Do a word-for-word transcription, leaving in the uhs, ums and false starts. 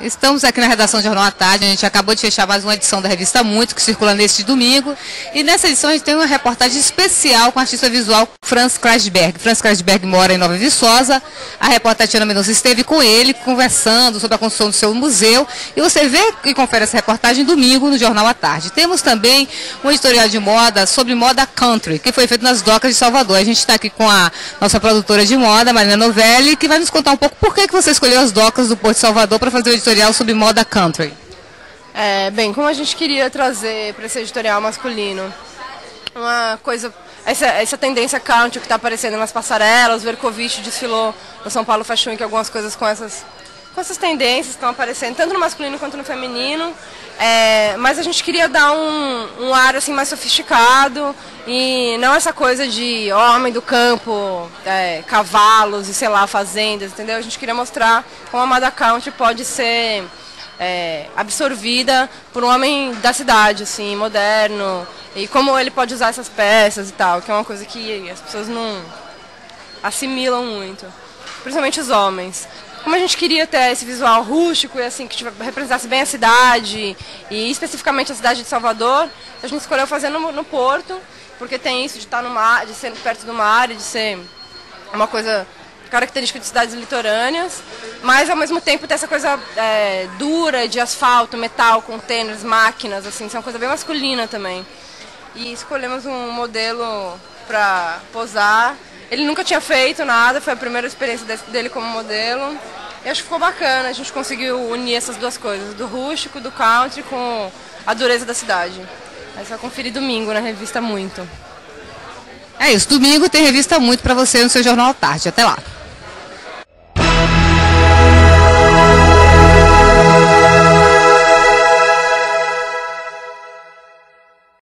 Estamos aqui na redação do Jornal à Tarde. A gente acabou de fechar mais uma edição da revista Muito, que circula neste domingo. E nessa edição a gente tem uma reportagem especial com o artista visual Franz Kreisberg. Franz Kreisberg mora em Nova Viçosa. A repórter Tatiana Mendonça esteve com ele, conversando sobre a construção do seu museu. E você vê e confere essa reportagem domingo no Jornal à Tarde. Temos também um editorial de moda sobre moda country, que foi feito nas docas de Salvador. A gente está aqui com a nossa produtora de moda, Marina Novelli, que vai nos contar um pouco por que que você escolheu as docas do Porto de Salvador para fazer o editorial sobre moda country. É, bem, como a gente queria trazer para esse editorial masculino uma coisa, essa, essa tendência country que está aparecendo nas passarelas, o Verkovich desfilou no São Paulo Fashion Week algumas coisas com essas, com essas tendências que estão aparecendo, tanto no masculino quanto no feminino, é, mas a gente queria dar um, um ar assim, mais sofisticado e não essa coisa de homem do campo, é, cavalos e sei lá, fazendas, entendeu? A gente queria mostrar como a moda country pode ser é, absorvida por um homem da cidade, assim, moderno, e como ele pode usar essas peças e tal, que é uma coisa que as pessoas não assimilam muito, principalmente os homens. Como a gente queria ter esse visual rústico e assim, que representasse bem a cidade, e especificamente a cidade de Salvador, a gente escolheu fazer no, no Porto, porque tem isso de estar no mar, de ser perto do mar e de ser uma coisa característica de cidades litorâneas, mas ao mesmo tempo ter essa coisa é, dura de asfalto, metal, containers, máquinas, assim, isso é uma coisa bem masculina também. E escolhemos um modelo para posar. Ele nunca tinha feito nada, foi a primeira experiência dele como modelo. E acho que ficou bacana, a gente conseguiu unir essas duas coisas, do rústico, do country, com a dureza da cidade. Aí você vai conferir domingo na revista Muito. É isso, domingo tem revista Muito para você no seu Jornal à Tarde. Até lá.